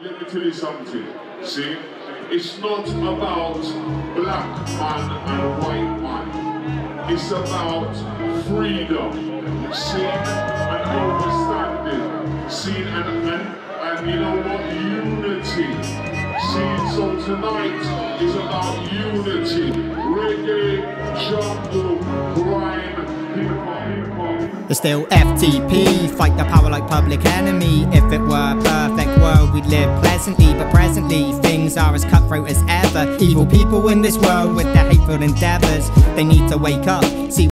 Let me tell you something, see? It's not about black man and white man. It's about freedom, see? And understanding, see? And you know what? Unity. See? So tonight is about unity. Reggae, jungle, grime, hip-hop. There's still FTP, fight the power like Public Enemy. If it were a perfect world, we'd live pleasantly. But presently, things are as cutthroat as ever. Evil people in this world with their hateful endeavors. They need to wake up, see